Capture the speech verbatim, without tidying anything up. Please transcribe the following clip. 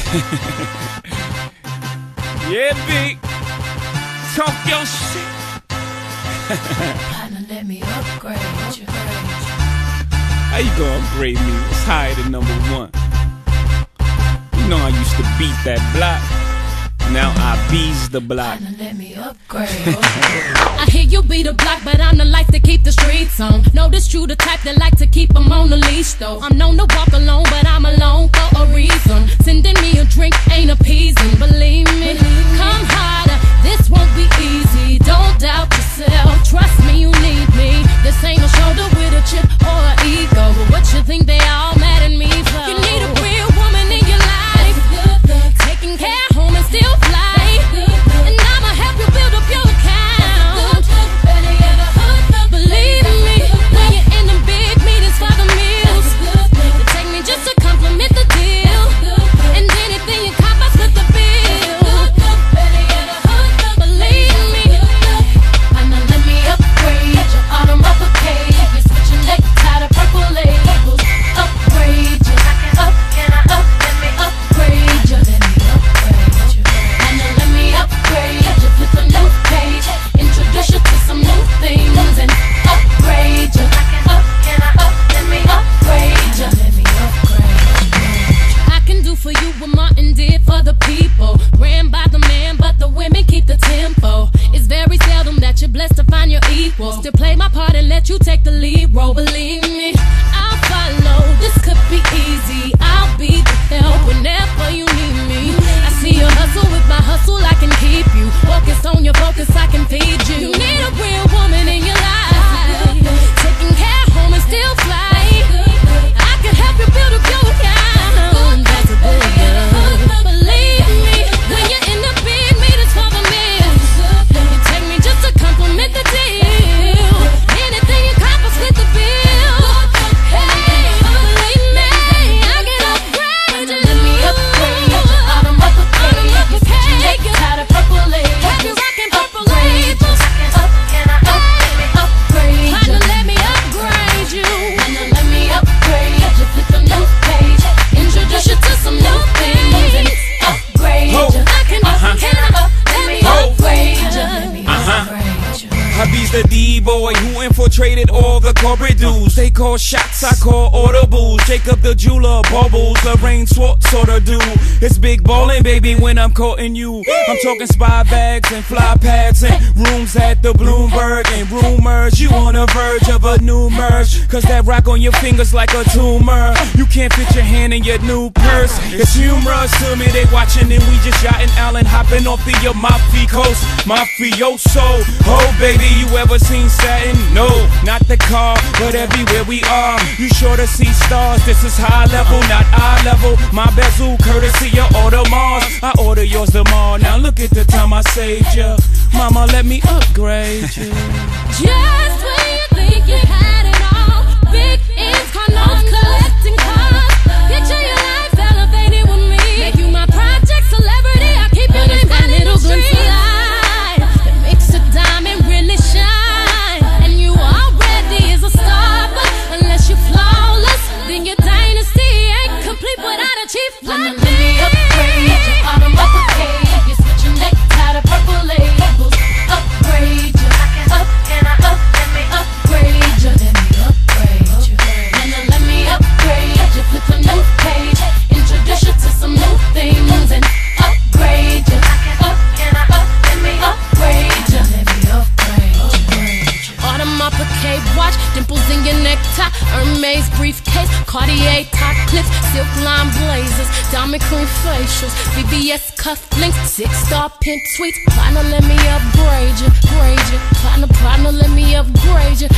Yeah, big. Talk your shit. Partner, let me upgrade you. How you gonna upgrade me? What's higher than number one? You know I used to beat that block. Now I bees the block. Partner, let me upgrade. I hear you be the block, but I'm the life to keep the streets on. Notice you the type that like to keep them on the leash though. I'm known to walk alone, but I'm alone for a reason. Sending me a drink ain't appeasing, believe me. Come harder, this won't be easy. Don't doubt yourself, trust me, you need me. This ain't a shoulder with a chip or an ego. But what you think they all mad at me for? You need a real woman in your life, taking care home and still fly. And I'ma help you build up your account. Believe me, when you're in them big meetings for the meals, you take me just to compliment the deal. And anything you cop, I split the bill. Believe me, Partner, let me upgrade you. Autumn uppercase, you're switching necktie to purple labels. Upgrade you. Up, can I up? Let me upgrade you. Let me upgrade you. Partner, let me upgrade you. Flip a new page, introduce you to some new things and upgrade you. Up, can I up? Let me upgrade you. Let me upgrade you. I can do for you what Martin did for the people. Ran by the man, but the women keep the tempo. It's very seldom that you're blessed to find your equal. Still play my part and let you take the lead role. Believe me, I'll follow. This could be easy. I'll be the help whenever you need me. I see your hustle, with my hustle I can keep you focused on your focus. I can feed you. You need a real woman in your life, taking care home and still fly. I can help you build up your account. That's a good girl. Believe me, when you're in the big meetings for the meals, you take me just to compliment the deal. Anything you cop, I split the bill. Hey, believe me, I can upgrade you. Let me upgrade you. Autumn uppercase, you're switching necktie to purple labels. Have you rocking purple Upgrade you. labels? Up, can I up? Let me upgrade you. Partner, let me upgrade you. Partner, let me upgrade you. Flip a new page, introduce you to some new things and upgrade Ho. you. I can Uh-huh. up, can I up? Let me Ho. upgrade you. Let me Uh-huh. upgrade you. Hubby's the D-boy who infiltrated all the corporate dudes. They call shots, I call audibles. Jacob the jeweler, bubbles, Lorraine Swartz sorta do. It's big ballin', baby, when I'm courting you. I'm talking spy bags and fly pads and rooms at the Bloomberg and rumors. You on the verge of a new merge, cause that rock on your fingers like a tumor. You can't fit your hand in your new purse. It's humorous to me, they watching and we just yachting Allen, hopping off the Amalfi Coast. Mafioso, oh baby, you ever seen satin? No, not the car, but everywhere we are. You sure to see stars, this is high level, not eye level. My bezel, courtesy of Audemars. I order yours tomorrow, now look at the time I saved ya. Mama, let me upgrade you. Just when you think you had it all, big ends, car loans, collecting cars. Picture your life elevated with me. Make you my project celebrity. I keep you in that little glimpse of light that makes a diamond really shine. And you already is a star, but unless you're flawless, then your dynasty ain't complete without a chief Partner, like let me upgrade you. Autumn uppercase, you're switching necktie to purple labels. Upgrade you. Up, can I up? Let me upgrade you. Let me upgrade you. Partner, let me upgrade you. Flip a new page, introduce you to some new things and upgrade you. Up, can I up? Let me upgrade you. Let me upgrade you. Autumn uppercase watch, dimples in your necktie, Hermes briefcase, Cartier top clips, silk line blazers, diamond cream facials, V V S cufflinks, six star pimp suites. Partner, let me upgrade you, grade you. Partner, partner, let me upgrade you.